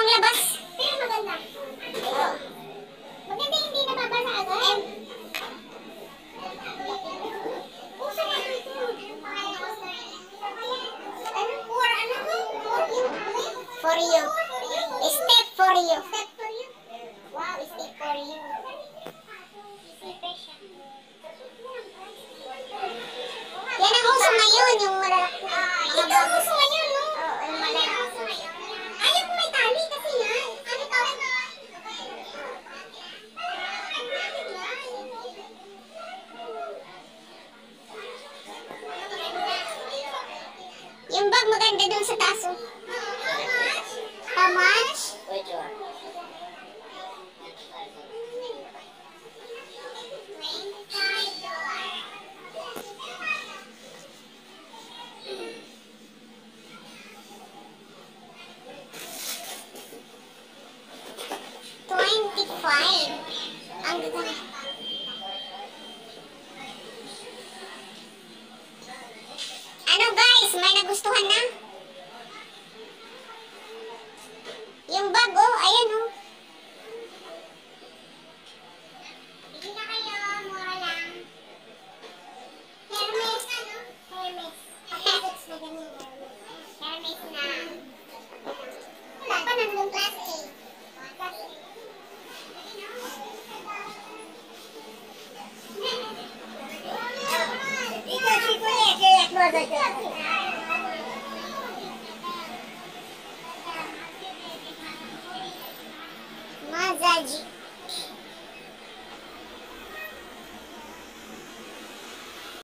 ang labas. Pero maganda. Oh. Maganda hindi nababasa agad. Pusa na dito. Ano to? For you. Step for you. Step for you. Wow, step for you. Yan ang uso ngayon, yung malalaki. Ito ang gusto ngayon, no? Oo, yung malalaki. Ayaw ko may tali kasi yan. Ano tawag na? Yung bag maganda dun sa taas. Oh. How much? Which one? Ang ganda. Ano guys, may nagustuhan na? Yung bag oh, ayan oh. Bili na kayo, mura lang. Hermes, ano? Hermes. Hermes na ganyan. Hermes na. Wala pa nandun class A. Class A. Mazaji.